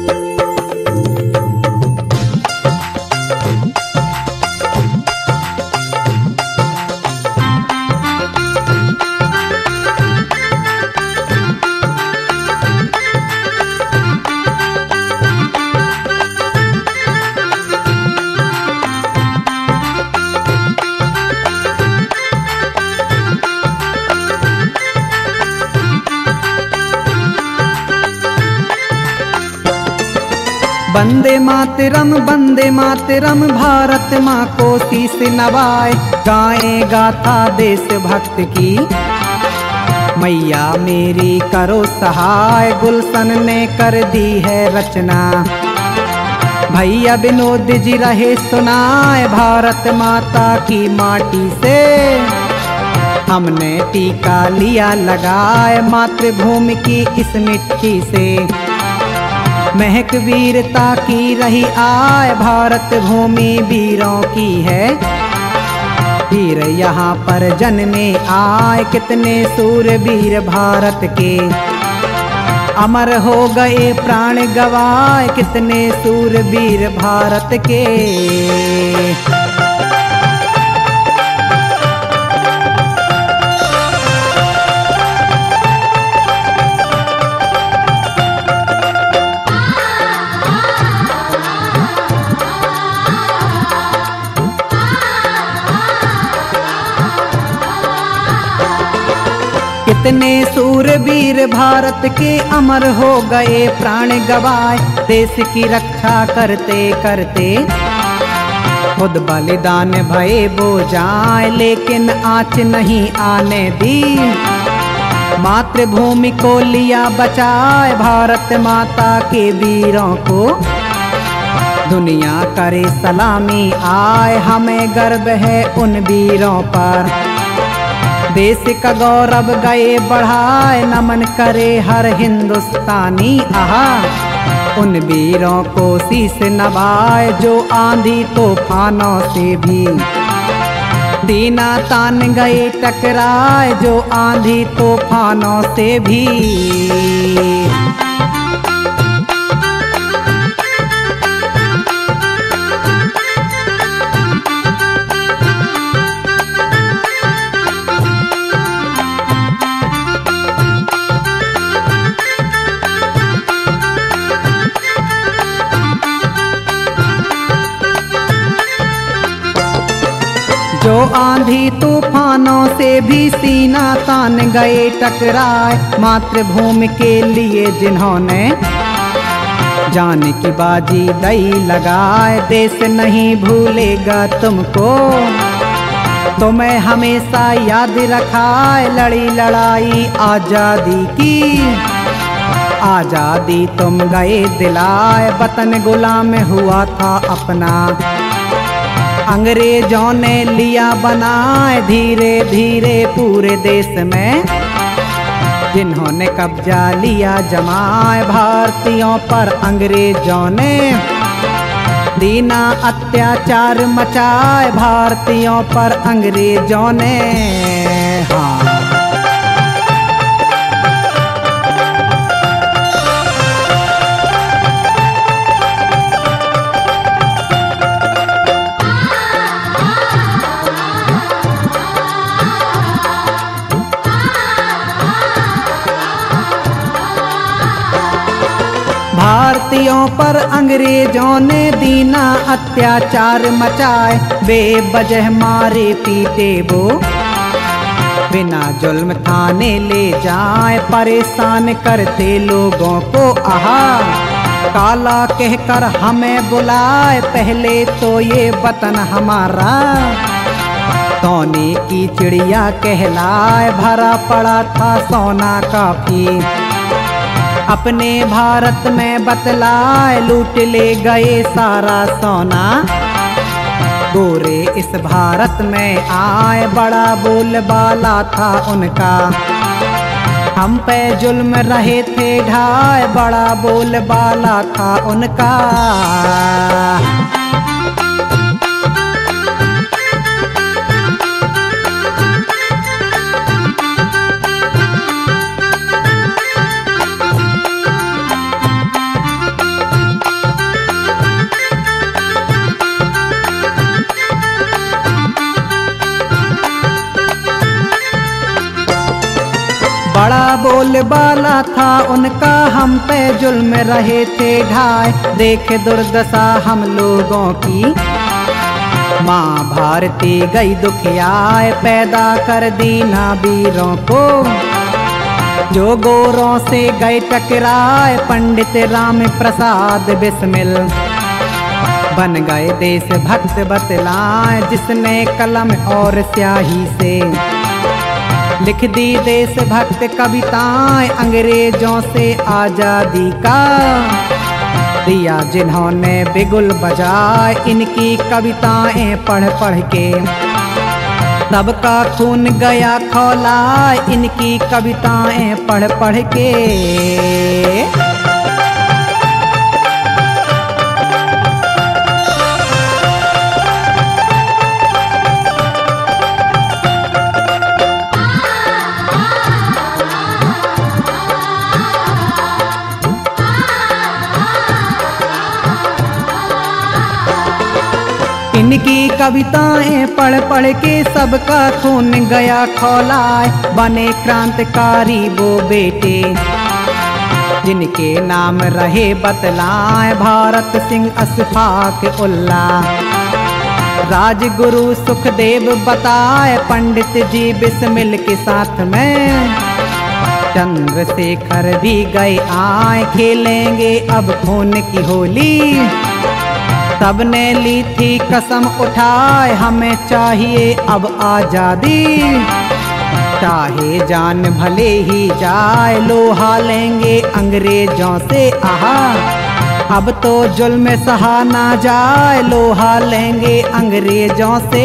वंदे मातरम भारत माँ को शीस नवाए, गाए गाथा देशभक्त की। मैया मेरी करो सहाय, गुलशन ने कर दी है रचना। भैया विनोद जी रहे सुनाए, भारत माता की माटी से हमने टीका लिया लगाए, मातृभूमि की इस मिट्टी से महक वीरता की रही आय। भारत भूमि वीरों की है, वीर यहाँ पर जन्मे आए। कितने सूरवीर भारत के अमर हो गए प्राण गवाए, कितने सूरवीर भारत के। कितने सूरवीर भारत के अमर हो गए प्राण गवाए, देश की रक्षा करते करते खुद बलिदान भये वो जाए, लेकिन आँच नहीं आने दी, मातृभूमि को लिया बचाए। भारत माता के वीरों को दुनिया करे सलामी आए, हमें गर्व है उन वीरों पर, देश का गौरव गए बढ़ाए। नमन करे हर हिंदुस्तानी आहा, उन वीरों को शीस नवाए, जो आंधी तूफानों से भी दीना तान गए टकराए, जो आंधी तूफानों से भी। जो आंधी तूफानों से भी सीना तान गए टकराए, मातृभूमि के लिए जिन्होंने जान की बाजी दई लगाए, देश नहीं भूलेगा तुमको, तुम्हें हमेशा याद रखाए। लड़ी लड़ाई आजादी की, आजादी तुम गए दिलाए, वतन गुलाम हुआ था अपना, अंग्रेजों ने लिया बनाए। धीरे धीरे पूरे देश में जिन्होंने कब्जा लिया जमाए, भारतीयों पर अंग्रेजों ने दीना अत्याचार मचाए, भारतीयों पर अंग्रेजों ने। हाँ, भारतीयों पर अंग्रेजों ने दीना अत्याचार मचाए, बेवजह मारे पीटे वो, बिना जुल्म थाने ले जाए, परेशान करते लोगों को आहा, काला कहकर हमें बुलाए। पहले तो ये वतन हमारा सोने की चिड़िया कहलाए, भरा पड़ा था सोना काफी, अपने भारत में बतलाए, लूट ले गए सारा सोना, गोरे इस भारत में आए। बड़ा बोलबाला था उनका, हम पे जुल्म रहे थे ढाए, बड़ा बोलबाला था उनका। बोलबाला था उनका, हम पे जुल्म रहे थे ढाई। देख दुर्दशा हम लोगों की, माँ भारती गई दुखियाए, पैदा कर दीना वीरों को। जो गोरों से गए टकराए, पंडित राम प्रसाद बिस्मिल बन गए देश भक्त बतलाए। जिसने कलम और स्याही से लिख दी देश भक्त कविताएं, अंग्रेजों से आजादी का दिया जिन्होंने बिगुल बजाए। इनकी कविताएं पढ़ पढ़ के सबका खून गया खौला, इनकी कविताएं पढ़ पढ़ के। इनकी कविताएं पढ़ पढ़ के सबका खून गया खौलाए। बने क्रांतिकारी वो बेटे जिनके नाम रहे बतलाए। भारत सिंह अशफाक उल्ला, राजगुरु सुखदेव बताए। पंडित जी बिस्मिल के साथ में चंद्रशेखर भी गए आए। खेलेंगे अब खून की होली, सबने ली थी कसम उठाए। हमें चाहिए अब आजादी, चाहे जान भले ही जाए। लोहा लेंगे अंग्रेजों से आहा, अब तो जुल्म सहा ना जाए। लोहा लेंगे अंग्रेजों से।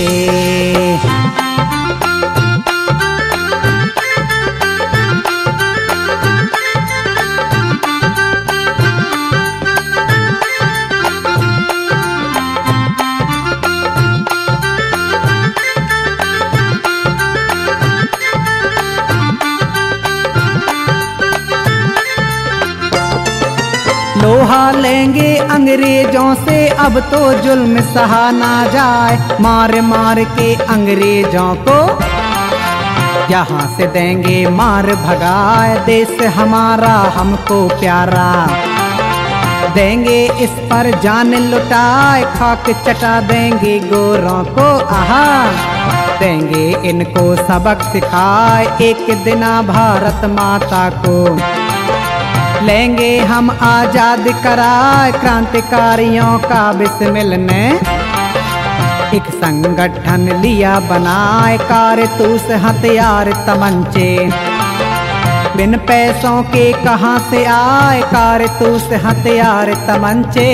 लोहा लेंगे अंग्रेजों से, अब तो जुल्म सहा ना जाए। मार मार के अंग्रेजों को यहाँ से देंगे मार भगाए। देश हमारा हमको प्यारा, देंगे इस पर जान लुटाए। खाक चटा देंगे गोरों को आहा, देंगे इनको सबक सिखाए। एक दिना भारत माता को लेंगे हम आजाद कराए। क्रांतिकारियों का बिस्मिल ने एक संगठन लिया बनाए। कारतूस हथियार तमंचे बिन पैसों के कहाँ से आए। कारतूस हथियार तमंचे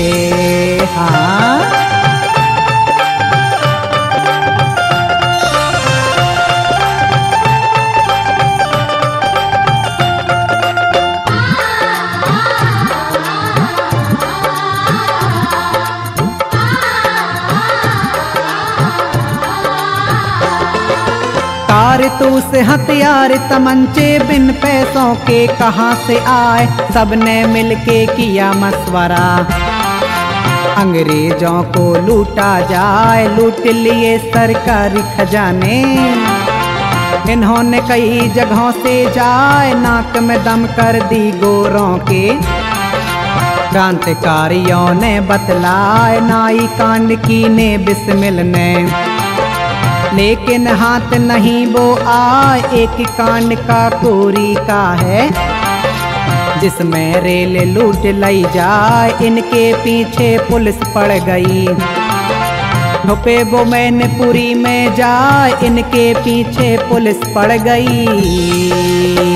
हाँ। कारतूस हथियार तमंचे बिन पैसों के कहाँ से आए। सबने मिलके किया मशवरा, अंग्रेजों को लूटा जाए। लूट लिए सरकारी खजाने, इन्होंने कई जगहों से जाए। नाक में दम कर दी गोरों के, क्रांतिकारियों ने बतलाए। नाई कांड की ने बिस्मिल ने, लेकिन हाथ नहीं वो आए। एक कांड का कोरी का है, जिसमें रेल लूट लाई जाए। इनके पीछे पुलिस पड़ गई, छुपे वो मैनपुरी में जाए। इनके पीछे पुलिस पड़ गई।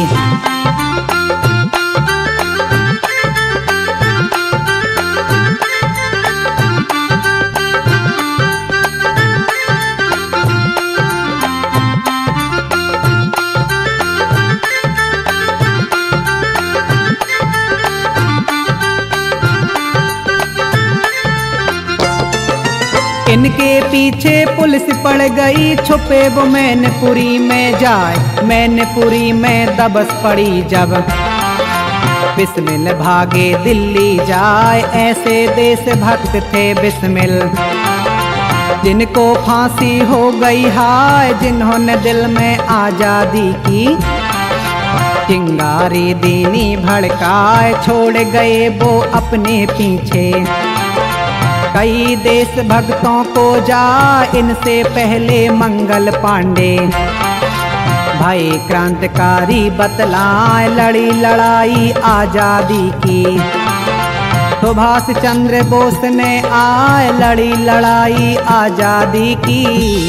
इनके पीछे पुलिस पड़ गई, छुपे वो मैनपुरी में जाए। मैनपुरी में दबस पड़ी जब, बिस्मिल भागे दिल्ली जाए। ऐसे देश भक्त थे बिस्मिल, जिनको फांसी हो गई हाय। जिन्होंने दिल में आजादी की चिंगारी दीनी भड़काए छोड़ गए वो अपने पीछे। कई देश भक्तों को जा इनसे पहले मंगल पांडे। भाई क्रांतिकारी बतलाए लड़ी लड़ाई आजादी की। सुभाष चंद्र बोस ने आए लड़ी लड़ाई आजादी की।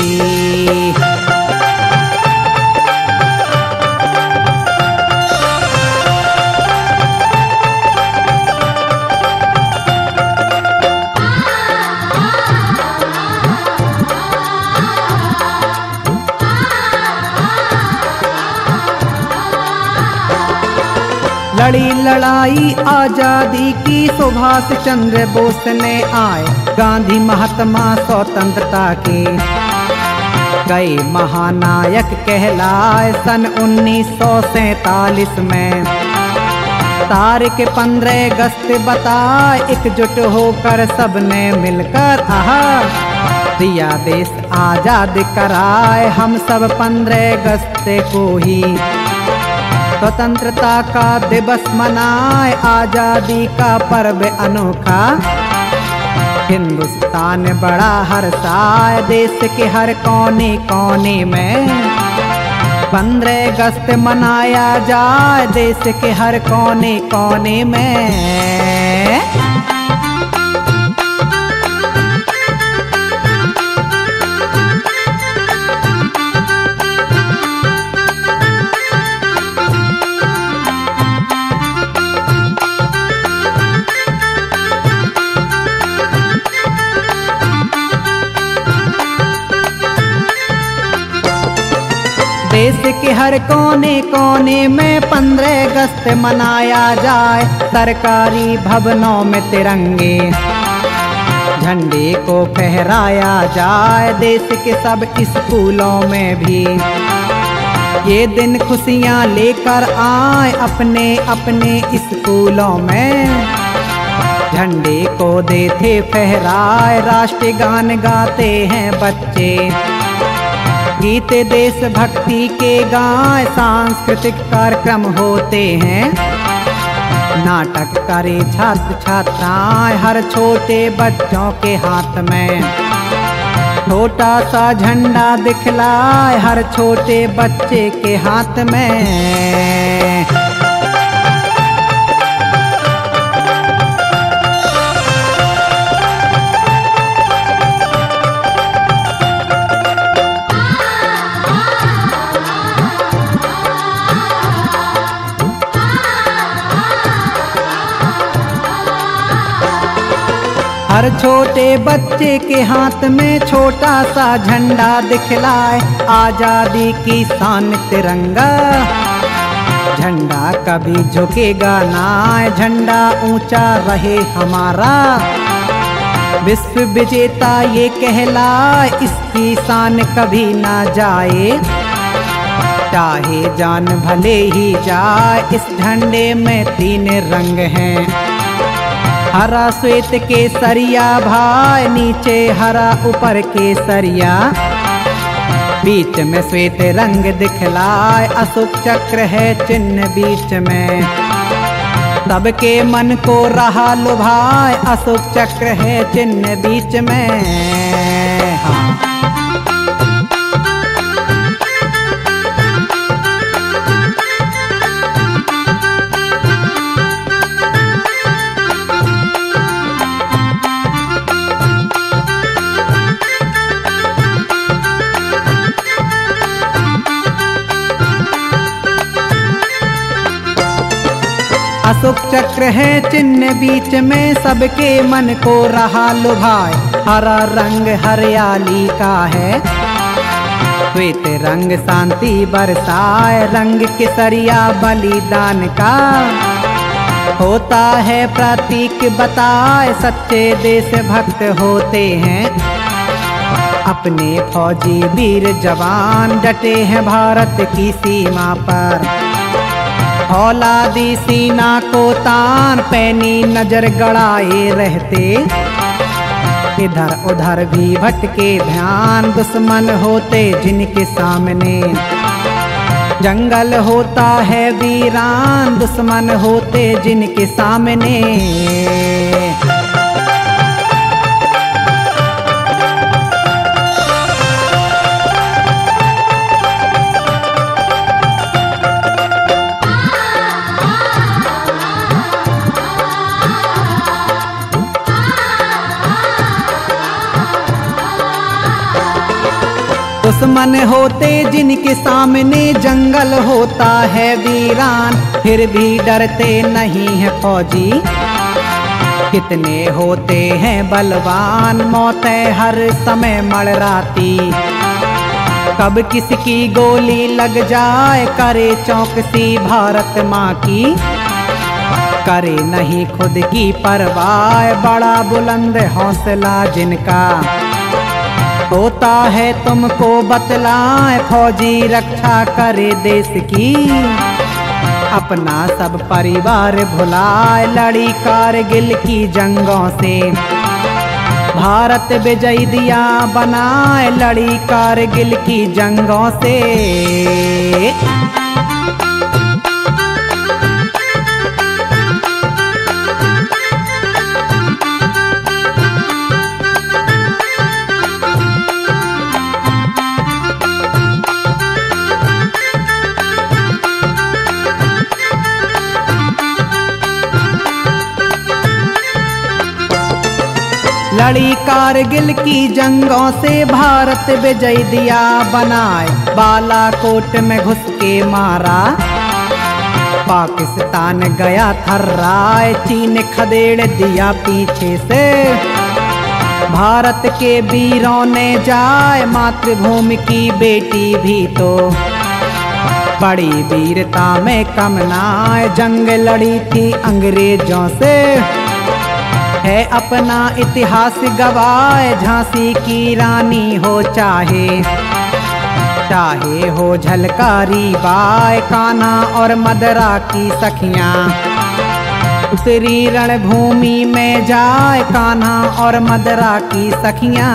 लड़ी लड़ाई आजादी की सुभाष चंद्र बोस ने आए। गांधी महात्मा स्वतंत्रता के कई महानायक कहलाए। सन 1947 में तारीख 15 अगस्त बताए एकजुट होकर सबने मिलकर दिया देश आजाद कराए। हम सब 15 अगस्त को ही स्वतंत्रता का दिवस मनाए। आजादी का पर्व अनोखा हिंदुस्तान बड़ा हर्षाए। देश के हर कोने कोने में 15 अगस्त मनाया जाए। देश के हर कोने कोने में। देश के हर कोने कोने में 15 अगस्त मनाया जाए। सरकारी भवनों में तिरंगे झंडे को फहराया जाए। देश के सब स्कूलों में भी ये दिन खुशियाँ लेकर आए। अपने अपने स्कूलों में झंडे को देते फहराए। राष्ट्रीय गान गाते हैं बच्चे, गीत देशभक्ति के गाए। सांस्कृतिक कार्यक्रम होते हैं, नाटक करे छात्र छात्राएं। हर छोटे बच्चों के हाथ में छोटा सा झंडा दिखलाए। हर छोटे बच्चे के हाथ में। हर छोटे बच्चे के हाथ में छोटा सा झंडा दिखलाए। आजादी की शान तिरंगा, झंडा कभी झुकेगा ना। झंडा ऊंचा रहे हमारा, विश्व विजेता ये कहलाए। इसकी शान कभी ना जाए, चाहे जान भले ही जाए। इस झंडे में 3 रंग हैं, हरा श्वेत केसरिया भाई। नीचे हरा ऊपर केसरिया, बीच में श्वेत रंग दिखलाए। अशोक चक्र है चिन्ह बीच में, सबके मन को रहा लुभाए। अशोक चक्र है चिन्ह बीच में। अशोक चक्र है चिन्ह बीच में, सबके मन को रहा लुभाए। हरा रंग हरियाली का है, श्वेत रंग शांति बरसाए। रंग केसरिया बलिदान का होता है प्रतीक बताए। सच्चे देशभक्त होते हैं अपने फौजी वीर जवान, डटे हैं भारत की सीमा पर। औलादी सीना को तान, पैनी नजर गड़ाए रहते। इधर उधर भी भटके ध्यान, दुश्मन होते जिनके सामने जंगल होता है वीरान, दुश्मन होते जिनके सामने। दुश्मन होते जिनके सामने, जंगल होता है वीरान, फिर भी डरते नहीं है फौजी। कितने होते हैं बलवान, मौतें हर समय मड़राती। कब किसकी गोली लग जाए, करे चौकसी भारत माँ की। करे नहीं खुद की परवाह, बड़ा बुलंद हौसला जिनका। होता है तुमको बतलाए, फौजी रक्षा करे देश की। अपना सब परिवार भुलाए, लड़ी कारगिल की जंगों से। भारत विजय दिया बनाए, लड़ी कारगिल की जंगों से। लड़ी कारगिल की जंगों से, भारत विजय दिया बनाए। बालाकोट में घुस के मारा, पाकिस्तान गया थर्राए। चीन खदेड़ दिया पीछे से, भारत के वीरों ने जाए। मातृभूमि की बेटी भी तो बड़ी वीरता में कम नाए। जंग लड़ी थी अंग्रेजों से, है अपना इतिहास गवाए। झांसी की रानी हो चाहे हो झलकारी बाई, कान्हा और मदरा की सखियां उतरी रणभूमि में जाए। कान्हा और मदरा की सखियां।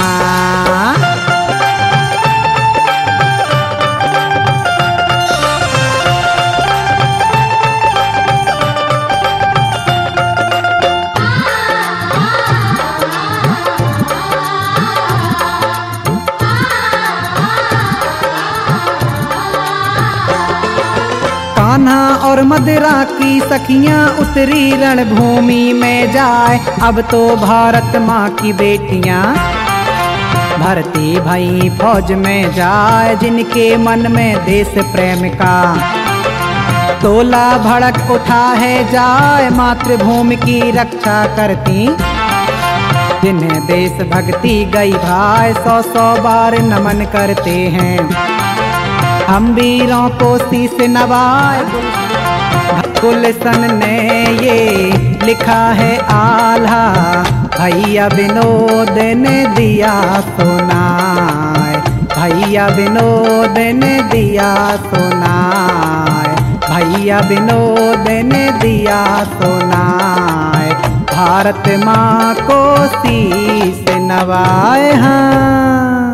कान्हा और मदरा की सखियां उतरी रणभूमि में जाए। अब तो भारत माँ की बेटियां भर्ती भई फौज में जाए। जिनके मन में देश प्रेम का तोला भड़क उठा है जाए। मातृभूमि की रक्षा करती जिन्हें देश भक्ति गई भाई। 100 बार नमन करते हैं हम वीरों को शीश नवाए। गुलशन ने ये लिखा है आल्हा, भैया विनोद ने दिया सुनाए। भैया विनोद ने दिया सुनाए। भैया विनोद ने दिया सुनाए। भारत माँ को शीश नवाए। हाँ।